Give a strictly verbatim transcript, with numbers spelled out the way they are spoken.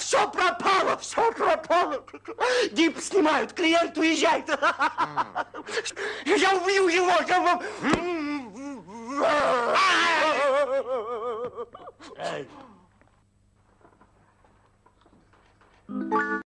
все пропало, все пропало. Гипс снимают, клиент уезжает. Я убью его. Я...